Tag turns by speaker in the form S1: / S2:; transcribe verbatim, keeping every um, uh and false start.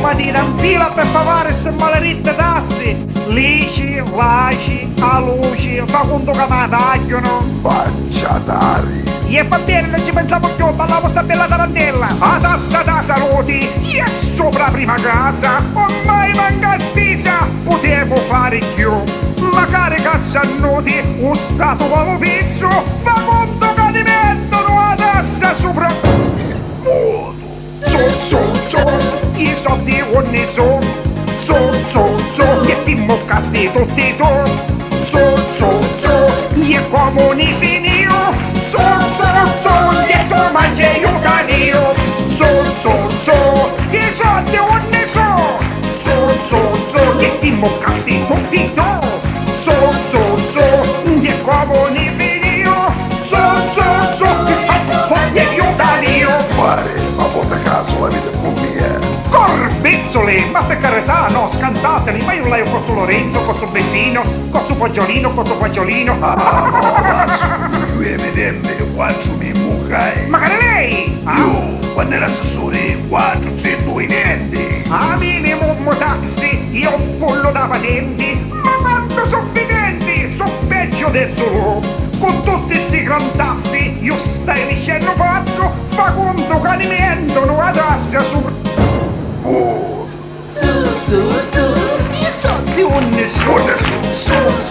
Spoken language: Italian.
S1: mattina in fila per pagare queste maleditte tasse. Lici, laci, a luci, fa conto che mi tagliano.
S2: Facciatari.
S1: E va bene, non ci pensiamo più, parliamo sta bella tarantella. A tassa da salute, e sopra la prima casa, ormai manca spesa, potevo fare più. Magari cacciannuti, un stato come pizzo, fa conto che ti mettono a tassa sopra.
S2: Muto.
S1: Zo, zo, zo, i soldi ogni zo, zo, zo, zo, e ti moccasti tutti tu. Zo, zo, zo, e comuni finio, zo, zo, zo, e tu mangi un canio. Zo, zo, zo, i soldi ogni zo, zo, zo, zo, e ti moccasti tutti tu. Zo, zo, zo, e comuni finio, zo, zo, zo, e un canio.
S2: Pare, ma porta caso la vita con me.
S1: Corbezzole, ma per carità, no, scansateli, ma io lei con su Lorenzo, con su Bettino, con su Poggiolino, con su Poggiolino.
S2: Io evidente quando mi mucai.
S1: Magari lei!
S2: Io, quando era assessore, quattrocento niente.
S1: A minimum taxi, io pollo da patenti, ma quanto sono fidenti, sono peggio del suo. Con tutti sti gran tassi, io stai dicendo pazzo, fa conto che mi mettono a tassa sopra.
S2: Muto.
S1: Su, su, su, i soldi un nessuno.
S2: Un nessuno.
S1: Su,